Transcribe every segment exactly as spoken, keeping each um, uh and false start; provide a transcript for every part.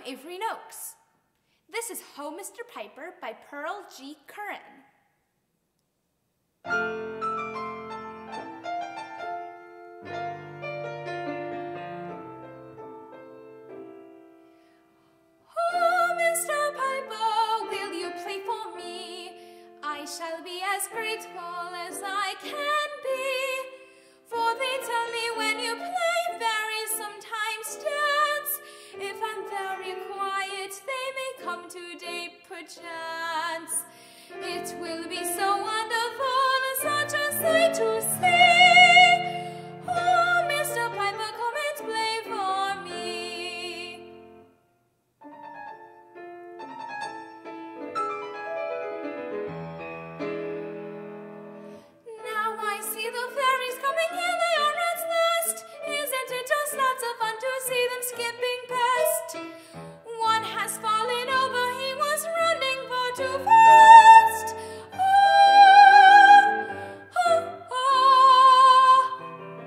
Avery Nokes. This is Ho, Mister Piper by Pearl G. Curran. Oh, Mister Piper, will you play for me? I shall be as grateful as I can be. For they tell me when you play fairies sometimes dance. If I'm very quiet, they may come today perchance. It will be so wonderful, such a sight to see. Oh, Mister Piper, come and play for me. Now I see the fairies coming, here they are at last. Isn't it just lots of fun to see them skipping past? One has fallen over, he was running far too fast. Oh, oh, oh.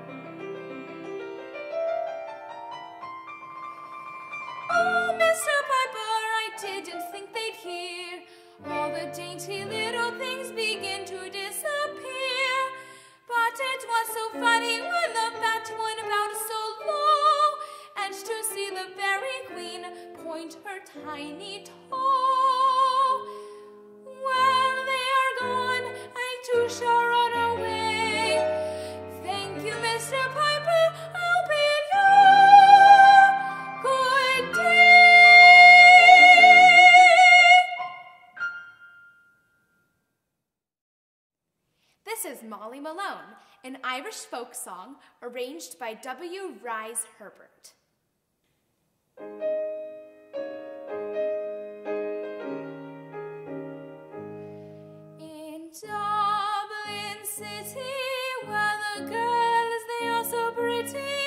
Oh, Mister Piper, I didn't think they'd hear. All the dainty little things begin to disappear. But it was so funny when the bat went about so low, and to see the fairy queen point her tiny toe. When they are gone, I too shall run away. Thank you, Mister Piper, I'll bid you good day. This is Molly Malone, an Irish folk song arranged by W. Rhys-Herbert. In Dublin city, where the girls, they are so pretty,